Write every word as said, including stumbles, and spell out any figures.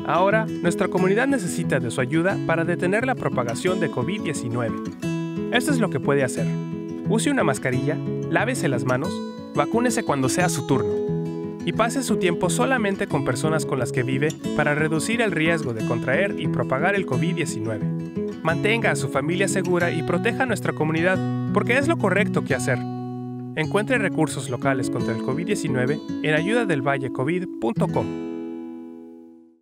Ahora, nuestra comunidad necesita de su ayuda para detener la propagación de COVID diecinueve. Esto es lo que puede hacer. Use una mascarilla, lávese las manos, vacúnese cuando sea su turno y pase su tiempo solamente con personas con las que vive para reducir el riesgo de contraer y propagar el COVID diecinueve. Mantenga a su familia segura y proteja a nuestra comunidad, porque es lo correcto que hacer. Encuentre recursos locales contra el COVID diecinueve en ayuda del valle covid punto com.